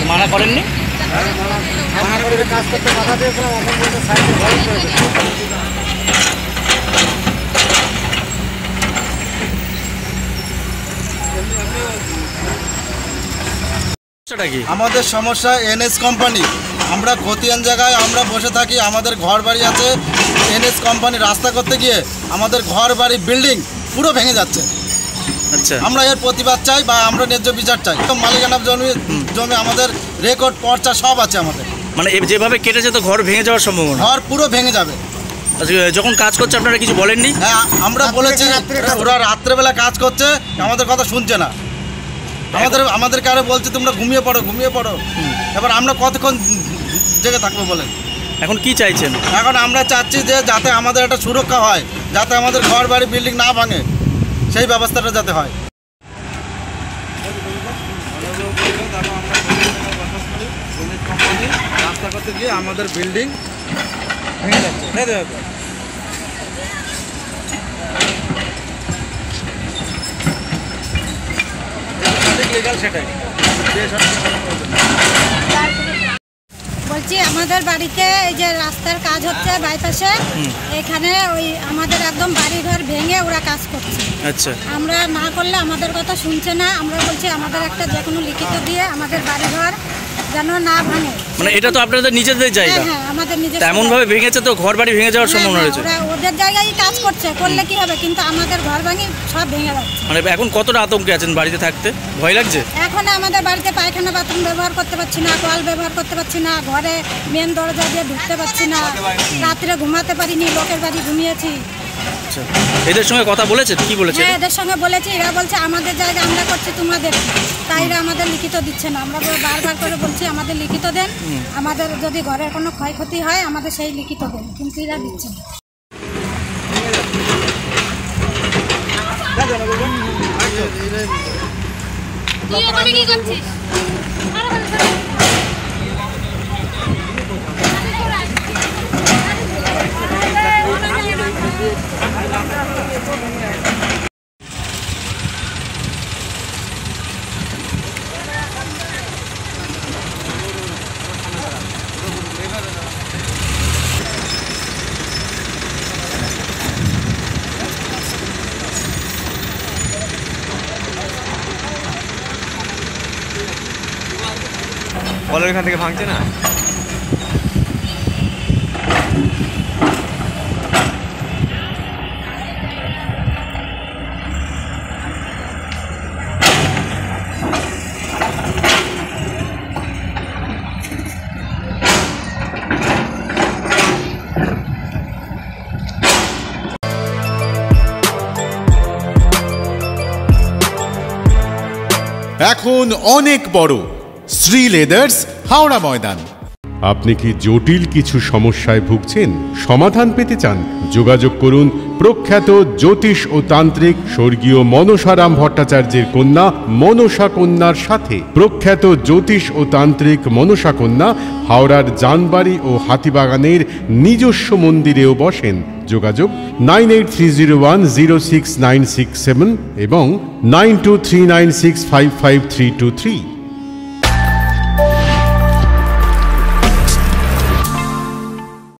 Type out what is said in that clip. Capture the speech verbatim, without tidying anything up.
মানা করেননি? আমাদের সমস্যা এনএস কোম্পানি। আমরা খতিয়ান জায়গায় আমরা বসে থাকি, আমাদের ঘর বাড়ি আছে। এনএস কোম্পানি রাস্তা করতে গিয়ে আমাদের ঘর বাড়ি বিল্ডিং পুরো ভেঙে যাচ্ছে। আচ্ছা, আমরা এর প্রতিবাদ চাই বা আমরা ন্যায্য বিচার চাই। মালিকানা জমি জমি আমাদের রেকর্ড পর্চা সব আছে আমাদের। মানে যেভাবে কেটেছে তো ঘর ভেঙে যাওয়ার সম্ভাবনা? ঘর পুরো ভেঙে যাবে। যখন কাজ করছে আপনারা কিছু বলেননি? হ্যাঁ, আমরা বলেছি, ওরা রাত্রেবেলা কাজ করছে, আমাদের কথা শুনছে না। আমাদের আমাদেরকে আরো বলছে তোমরা ঘুমিয়ে পড়ো ঘুমিয়ে পড়ো। এবার আমরা কতক্ষণ জেগে থাকবো বলেন? এখন কি চাইছেন? এখন আমরা চাচ্ছি যে যাতে আমাদের একটা সুরক্ষা হয়, যাতে আমাদের ঘর বাড়ি বিল্ডিং না ভাঙে, সেই ব্যবস্থাটা যাতে হয়। রাস্তা করতে গিয়ে আমাদের বিল্ডিং ভেঙে যাচ্ছে। বলছি আমাদের বাড়িতে এই যে রাস্তার কাজ হচ্ছে বাইপাসে, এখানে ওই আমাদের একদম বাড়ি ঘর ভেঙে ওরা কাজ করছে। আচ্ছা, আমরা না করলে আমাদের কথা শুনছে না। আমরা বলছি আমাদের একটা যে কোনো লিখিত দিয়ে আমাদের বাড়ি ঘর যেন না ভাঙে। মানে এটা তো আপনাদের নিজেদের জায়গা। হ্যাঁ, আমাদের নিজেদের। এমন ভাবে ভেঙেছে তো ঘর বাড়ি ভেঙে যাওয়ার সম্ভাবনা রয়েছে। ওরা ওদের জায়গায় কাজ করছে, করলে কি হবে, কিন্তু আমাদের ঘর ভাঙি সব ভেঙে যাচ্ছে। মানে এখন কতটা আতঙ্কে আছেন বাড়িতে থাকতে? ভয় লাগছে? এখন আমাদের বাড়িতে পায়খানা বাথরুম ব্যবহার করতে পারছি না, কল ব্যবহার করতে পারছি না, ঘরে মেন দরজা দিয়ে ঢুকতে পারছি না, রাত্রে ঘুমাতে পারিনি, লোকের বাড়ি ঘুমিয়েছি। আচ্ছা, এদের সঙ্গে কথা বলেছেন? কি বলেছে? হ্যাঁ, এদের সঙ্গে বলেছি। এরা বলছে আমাদের জায়গা আমরা করছি, তোমাদের, তাই এরা আমাদের লিখিত দিচ্ছে না। আমরা বারবার করে বলছি আমাদের লিখিত দেন, আমাদের যদি ঘরের কোনো ক্ষয়ক্ষতি হয় আমাদের সেই লিখিত দেন, কিন্তু এরা দিচ্ছে না। কি করছিস? কলের এখান থেকে ভাঙছে না? এখন অনেক বড় শ্রী লেদার্স হাওড়া ময়দান। আপনি কি জটিল কিছু সমস্যায় ভুগছেন? সমাধান পেতে চান? যোগাযোগ করুন প্রখ্যাত জ্যোতিষ ও তান্ত্রিক স্বর্গীয় মনসারাম ভট্টাচার্যের কন্যা মনসা কন্যার সাথে। প্রখ্যাত জ্যোতিষ ও তান্ত্রিক মনসা কন্যা হাওড়ার জানবাড়ি ও হাতিবাগানের নিজস্ব মন্দিরেও বসেন। যোগাযোগ nine eight three zero one zero six nine six seven এবং nine two three nine six five five three two three.